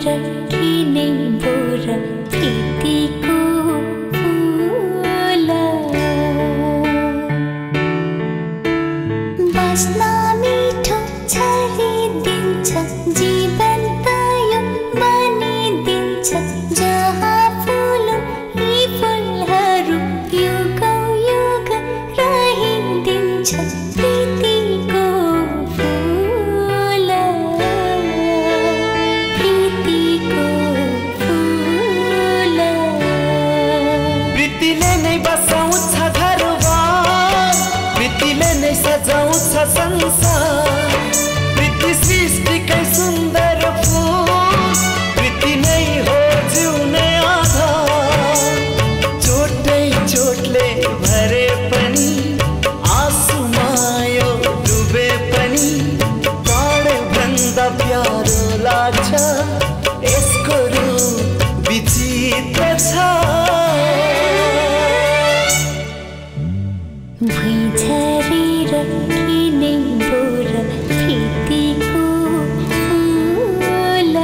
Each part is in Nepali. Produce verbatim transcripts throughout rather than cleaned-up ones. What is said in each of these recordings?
किने बोर प्रीतिको फूल बस्न मिठो छरिदिन्छ जीवन त यो बनिदिन्छ जहाँ फुल यी फुलहरू युगौँ युग रहिदिन्छ प्रीतिको फूल प्रीतिको फूल प्रीतिले नै बसाउँछ घरबार प्रीतिले नै सजाउँछ संसार प्रीति सृष्टिकै सुन्दर फूल प्रीति नै हो जिउने आधार चोटै चोटले भरे पनि आँसुमा यो डुबे पनि प्राणभन्दा प्यारो लाग्छ यसको रूप विचित्र छ भुइँ झरेर किने बोर प्रीतिको फूल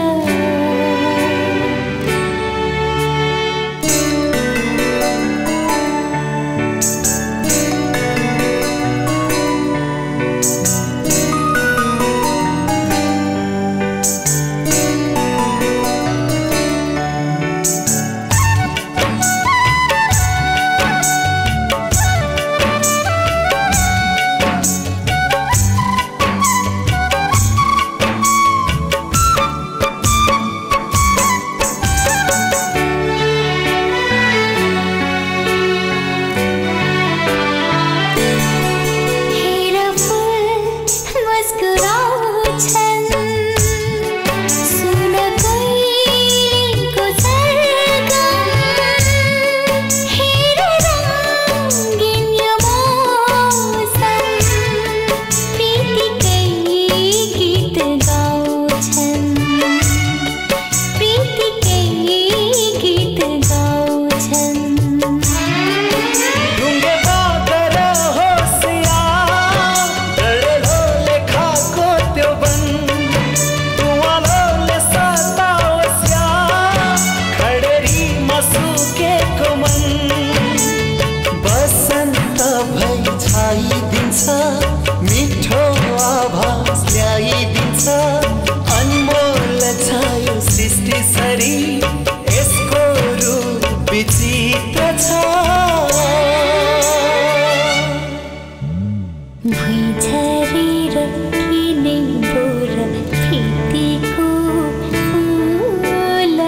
मिठो आभास ल्याइदिन्छ अनमोल छ यो सृष्टि सरी यसको रूप विचित्र छ भुइँ झरेर किने बोर प्रीतिको फूल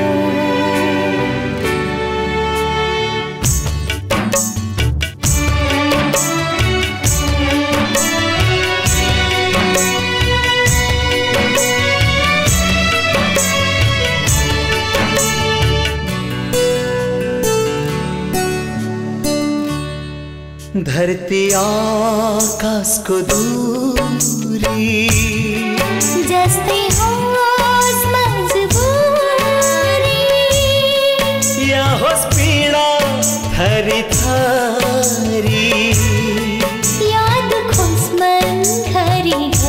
धरती आकाशको दूरी जस्तै होस् मजबुरी या होस् पीडा थरी थरी याद खोस् मन घरी